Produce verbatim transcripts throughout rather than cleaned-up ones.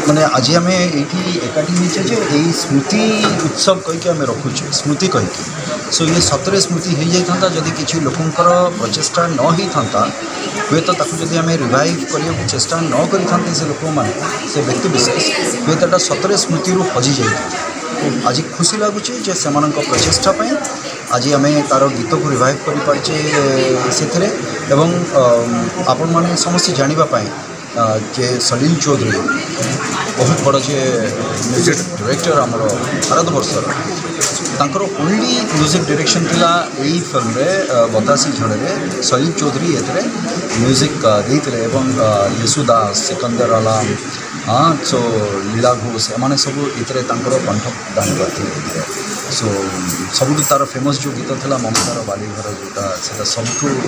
माने आज आम ये एकाठी होचे जे यही स्मृति उत्सव कहीकि आम रखुचे स्मृति कहीकि सो ये सतरे स्मृति हो जाता जदि किसी लोकंर प्रचेषा न होता हुए तो जदि आम रिवाइव करने चेष्टा न करते से लोक मैंने से व्यक्ति विशेष हुए तो सतरे स्मृति हजि जाए आज खुशी लगुच से प्रचेषा आज आम तार गीत को रिवाइव कर से आपण मैंने समस्त जानापी जे सलील चौधरी बहुत बड़ जे म्यूजिक डायरेक्टर आमर भारत वर्षर तांकर ओनली म्यूजिक डायरेक्शन थिला यही फिल्म रे बतासी झड़े सलील चौधरी ए म्यूजिक देते एवं यशुदास सिकंदर आलम हाँ सो लीला घोष एम सब ये कंठ दान करते सो सब तार फेमस जो गीत था ममतार बालीघर जोटा से सब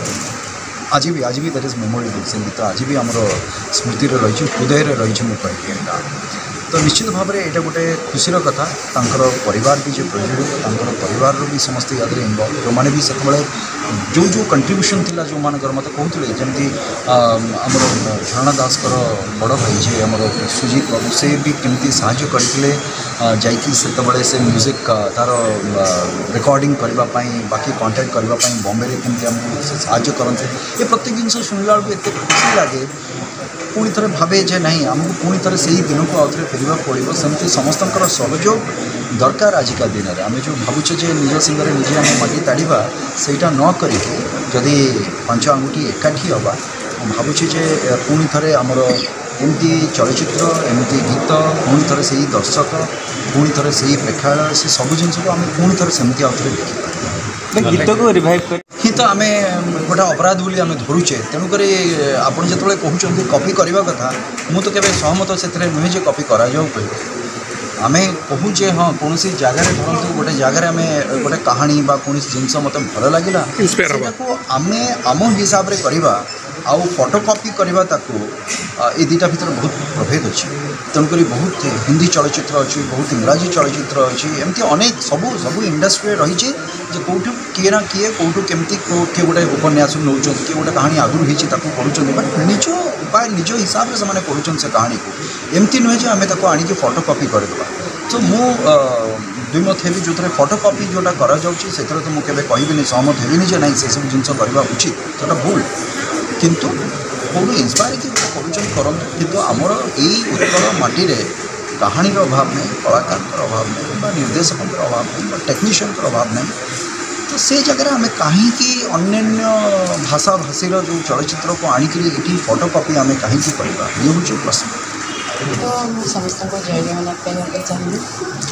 आज भी आज भी दैट इज मेमोरेबल से गीत आज भी आमर स्मृति रही हृदय रही मुझे तो निश्चित भाव में यहाँ गोटे खुशी कथा तांकर परिवार भी जो प्रोजेक्ट तांकर परिवार भी समस्त याद इनवल्व जो मैंने भी से जो जो कंट्रीब्यूशन थिला जो मानकर मत कहते जमी आमर झरणा दास बड़ भाई जे आमर सुजीत बाबू से भी केमती साहाय्य करते जाकि से म्यूजिक तार रिकॉर्डिंग करने बाकी कंटेक्ट करने बॉम्बे में केमती आमको साहाय्य करते ये प्रत्येक जिन शुणला बेलू एत खुशी लगे पुणी थे भावे जे नहीं आमको पुणी थे से ही दिन को आउ थे फेरवा पड़ो सेमती समस्त सहयोग दरकार आजिका दिन में आम जो भावुचे जे निज सिंगरे निजे आम माटी ताड़ा सेटा न करके जदि पांच आंगुठी एकाठी हवा भावुचे जे पुणी थे आमर एमती चलचित्र एमती गीत पुणी थे से दर्शक पुणी थे से प्रेक्षालय से सब जिन को आम पुणी थे सेमती आउ थे देखिए गीत को रिवाइव कर ही तो आम गोटे अपराध बोली आम धरुचे तेणुक आपड़ जो कहते कॉपी करने कथा मुझे तो सहमत से नुहे जे कॉपी करा आम कहूचे हाँ कौन जगार धरतु गोटे जगार आम गोटे कहानी कौन जिनस मत भल लगे आम आम हिसाब से करवा आउ फोटोकॉपी करवा ताकू ये दुटा भर बहुत प्रभेद अच्छी तेणुक बहुत हिंदी चलचित्र अच्छी बहुत इंग्राजी चलचित्र अच्छी एमती अनेक सबू सबू इंडस्ट्री रही कौटू किए ना किए कौटू केमती किए गोटे उपन्यास नौ किए गोटे कहानी आगुरी होती पढ़ुं बट निज उपाय निज हिसाब से मैंने पढ़ुं से कहानी को एमती नुहे आम आनिक फोटोकॉपी करदेवा तो मु दुईमत हेबी जो फोटोकॉपी जोटा करा से तो मुझे कहबी सहमत हेबी जे ना से सब जिन करवा उचित जोटा भूल किंतु कौन इन्स्पायर कि करूँ किंतु आमर यही उत्तर माटी रे कहानी अभाव नहीं कलाकार अभाव नहीं निर्देशकों अभाव नहीं टेक्नीशियन अभाव नहीं तो से जगह आम कहीं अन्य भाषा भाषीर जो चलचित्र को आणिक ये फोटोकॉपी आम कहीं करवा ये हूँ प्रश्न तो समस्त जय जगन्नाथ कहना चाहिए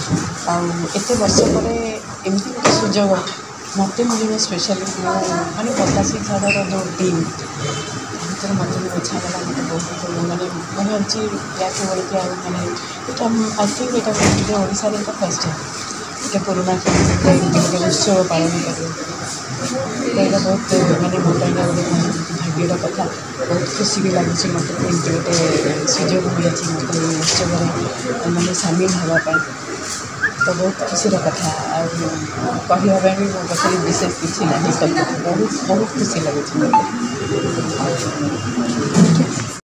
आते वर्ष पर एमती गोटे सुजोग मत मिले स्पेशली मैंने बतासी झाड़र जो टीम भर मत इच्छा कला मत बहुत मैंने मैंने अच्छी या बोलिए मैंने यहाँ आई थिंक यहाँ ओडिशा फर्स्ट टाइम ये पुराना फिल्म उत्सव पालन कर तो बहुत मैंने मोटा गोटे भाग्यर कथा बहुत खुशी भी लगुच मत गोटे सुजोग मिले मत उत्सव मैंने सामिल हाँपाई तो बहुत खुशी कथा कहवाई भी मो पाखे विशेष किसी ना बहुत बहुत खुशी लगुच।